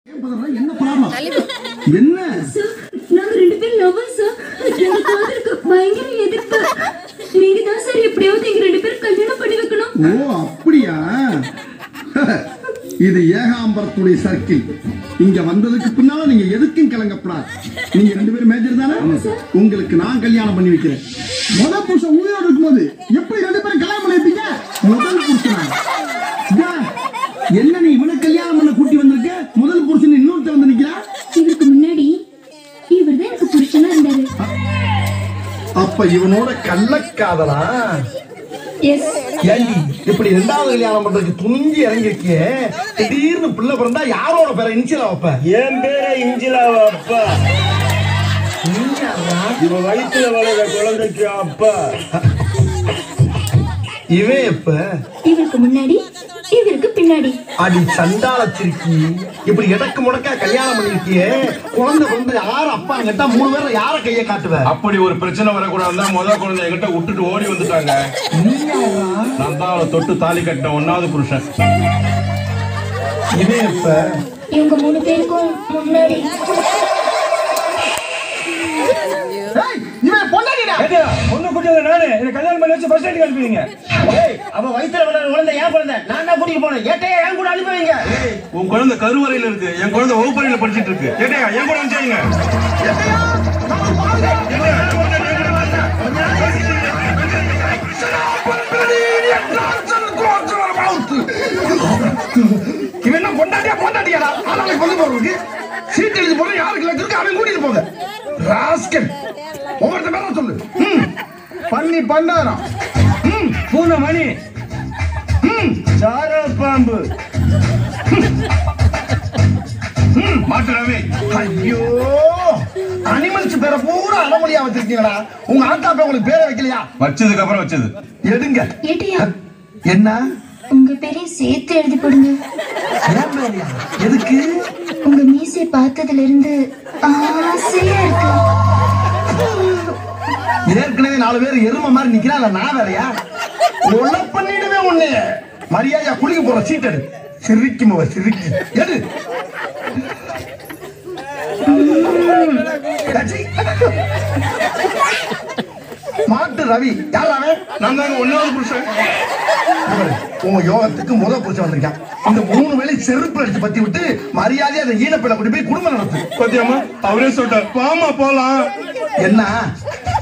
என்ன ப்ராப்ளம்? என்ன சார், நாங்க 2 பேரும் லவ்வர்ஸ் சார். எங்க காதலுக்கு பயங்கர எதிர்ப்பு. நீங்க தான் சார் எப்படியாவது எங்க 2 பேரும் கல்யாணம் பண்ணி வைக்கணும். ஓ அப்படியா? இது ஏகாம்பரத்துடைய சர்க்கிள். இங்க வந்ததுக்கு பின்னால நீங்க எதுக்கும் கிளங்கப்படாது. நீங்க 2 பேரும் மேஜர் தானே? உங்களுக்கு நான் கல்யாணம் பண்ணி வைக்கிறேன். முதல் புருஷன் உயிரோடு இருக்கும்போது எப்படி 2 பேரும் கல்யாணம் பண்ணி வைப்பீங்க? முதல் புருஷனா? என்ன நீ இவனை கல்யாணம் பண்ண கூட்டி வந்திருக்க? முதல் புருஷன் இன்னொருத்த வந்து நிக்கிறா. இதுக்கு முன்னாடி இவர்தான் எனக்கு புருஷனா இருந்தாரு. அப்ப இவனோட கள்ளக்காதலா? எஸ். ஏண்டி இப்படி 2வது கல்யாணம் பண்றதுக்கு துணிஞ்சு இறங்கிருக்கியே, திடீர்னு பிள்ளை பிறந்தா யாரோட பேரை இன்சிலா வைப்ப? என் பேரை இன்சிலாவா அப்பா? இவ வயிற்றுல வளர குழந்தைக்கு அப்பா. இவன் எப்ப? இவருக்கு முன்னாடி இவருக்கு பின்னாடி. அடி சண்டால சிரிக்கி, இப்படி எடக்கு முடக்கா கல்யாணம் பண்ணிருக்கியே, குழந்தை வந்து யார் அப்பா கேட்டா 3 பேர்ல யார கைய காட்டுவ? அப்படி ஒரு பிரச்சனை வரக்கூடாதுன்னா முதல் குழந்தை என்கிட்ட விட்டுட்டு ஓடி வந்துட்டாங்க. நான் தான் அவளை தொட்டு தாலி கட்டின 1வது புருஷன். இவன் எப்ப? இவங்க 3 பேருக்கும் முன்னாடி. இவன் பொண்டாடிடா. பொண்ணு குட்டிங்க நானு என்ன கல்யாணம் பண்ணி வச்சு பஸ் ஸ்டாண்டுக்கு அனுப்பிடுங்க. அவ வயித்துல வளர குழந்தை ஏன் குழந்தை? நான் தான் கூட்டிட்டு போனேன். ஏட்டையா என் கூட அனுப்பி வைங்க. உன் குழந்தை கருவறையில இருக்கு, என் குழந்தை வகுப்பறையில படிச்சிட்டு இருக்கு. ஏட்டையா என் கூட அனுப்பிச்சீங்க. இவன் என்ன பொண்டாட்டியா பொண்டாட்டியாடா? ஆளாளை கொண்டு போறதுக்கு சீட் எழுதி போற யாருக்கு இருக்கு அவன் கூட்டிட்டு போங்க. ராஸ்கல் ஒவ்வொருத்த பேர சொல்லு. பண்ணி பண்ணாராம். பூனை மணி, சார பாம்பு, மாட்டு ரவி. ஐயோ அனிமல்ஸ் பேரை பூரா அலமொழியா வச்சிருக்கீங்களா? உங்க ஆத்தா பேர் உங்களுக்கு பேரை வைக்கலையா? வச்சதுக்கு அப்புறம் வச்சது. எடுங்க. ஏட்டையா, என்ன? உங்க பேரையும் சேர்த்து எழுதி போடுங்க. ஏன் பேரையா? எதுக்கு? உங்க மீசை பார்த்ததுல இருந்து ஆசையா இருக்கு. ஏற்கனவே 4 பேர் எருமை மாதிரி நிக்கிறான். நான் வேறையா? ஒன்ன பண்ணிடுவே ஒண்ணு. மரியாதையா குளிக்க போற சீட் எடு. சிரிக்கும் சிரிக்கு எடு. மாட்டு ரவி யார் அவன்? நான் தாங்க 1வது புருஷன். உங்க யோகத்துக்கு முதல் புருஷன் வந்திருக்கான். இந்த 3 வேளை செருப்பு அடிச்சு பத்தி விட்டு மரியாதையா அந்த ஈனப்பிள்ளை கூட்டி போய் குடும்பம் நடத்து. பாத்தியாமா அவரே சொல்லிட்டார், பாமா போலாம். என்ன